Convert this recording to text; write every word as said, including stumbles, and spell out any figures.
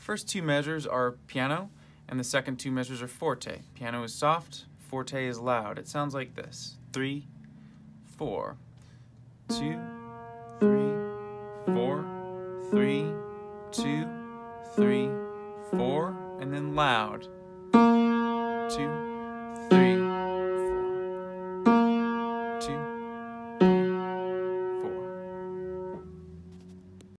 First two measures are piano, and the second two measures are forte. Piano is soft, forte is loud. It sounds like this. Three, four, two, three, four, three, two, three, four, and then loud. Two,